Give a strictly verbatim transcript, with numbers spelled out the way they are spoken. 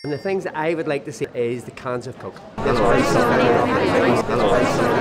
And the things that I would like to see is the cans of Coke. Hello. Hello.